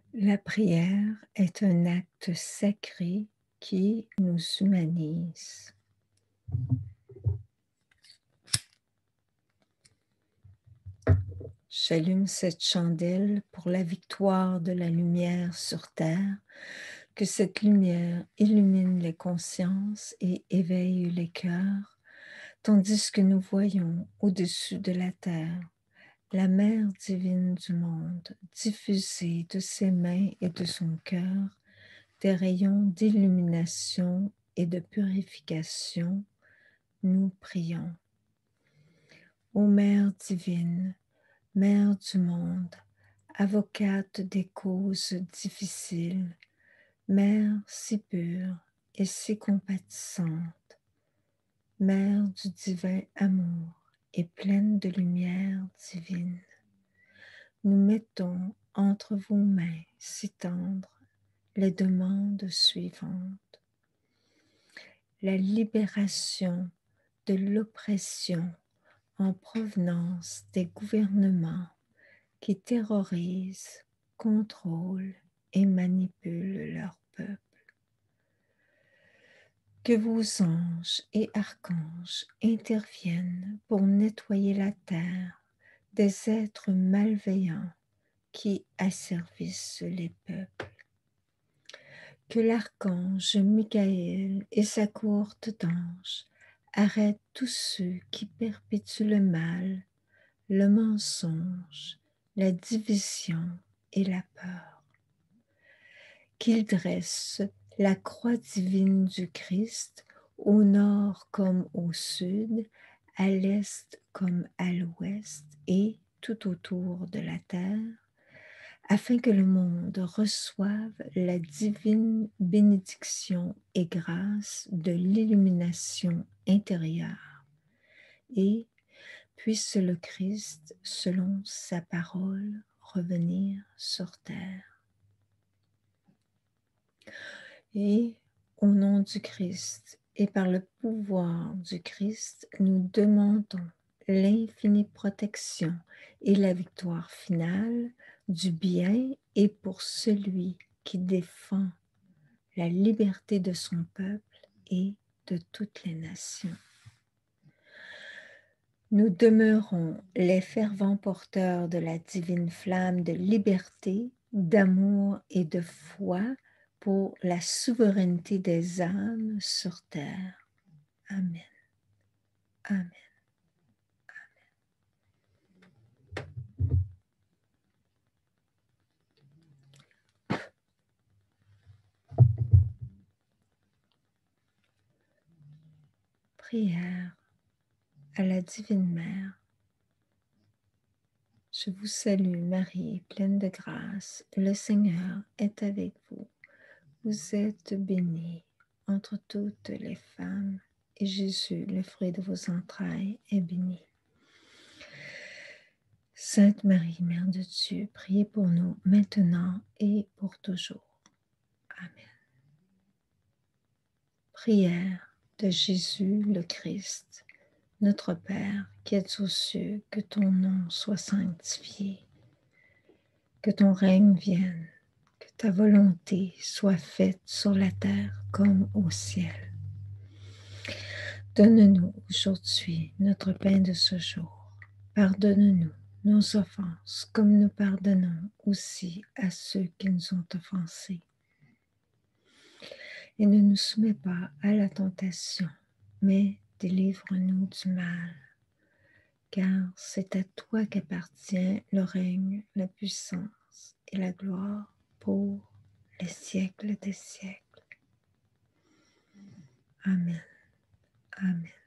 La prière est un acte sacré qui nous humanise. J'allume cette chandelle pour la victoire de la lumière sur terre, que cette lumière illumine les consciences et éveille les cœurs, tandis que nous voyons au-dessus de la terre la mère divine du monde diffuser de ses mains et de son cœur des rayons d'illumination et de purification. Nous prions. Ô Mère divine, Mère du monde, avocate des causes difficiles, Mère si pure et si compatissante, Mère du divin amour et pleine de lumière divine, nous mettons entre vos mains si tendres les demandes suivantes. La libération de l'oppression en provenance des gouvernements qui terrorisent, contrôlent et manipulent leur peuple. Que vos anges et archanges interviennent pour nettoyer la terre des êtres malveillants qui asservissent les peuples. Que l'archange Michael et sa cohorte d'anges arrêtent tous ceux qui perpétuent le mal, le mensonge, la division et la peur. Qu'ils dressent la croix divine du Christ au nord comme au sud, à l'est comme à l'ouest et tout autour de la terre, afin que le monde reçoive la divine bénédiction et grâce de l'illumination intérieure et puisse le Christ, selon sa parole, revenir sur terre. Et au nom du Christ et par le pouvoir du Christ, nous demandons l'infinie protection et la victoire finale du bien et pour celui qui défend la liberté de son peuple et de toutes les nations. Nous demeurons les fervents porteurs de la divine flamme de liberté, d'amour et de foi pour la souveraineté des âmes sur terre. Amen. Amen. Prière à la Divine Mère. Je vous salue Marie, pleine de grâce, le Seigneur est avec vous. Vous êtes bénie entre toutes les femmes, et Jésus, le fruit de vos entrailles, est béni. Sainte Marie, Mère de Dieu, priez pour nous maintenant et pour toujours. Amen. Prière de Jésus le Christ. Notre Père, qui es aux cieux, que ton nom soit sanctifié, que ton règne vienne, que ta volonté soit faite sur la terre comme au ciel. Donne-nous aujourd'hui notre pain de ce jour. Pardonne-nous nos offenses, comme nous pardonnons aussi à ceux qui nous ont offensés. Et ne nous soumets pas à la tentation, mais délivre-nous du mal. Car c'est à toi qu'appartient le règne, la puissance et la gloire pour les siècles des siècles. Amen. Amen.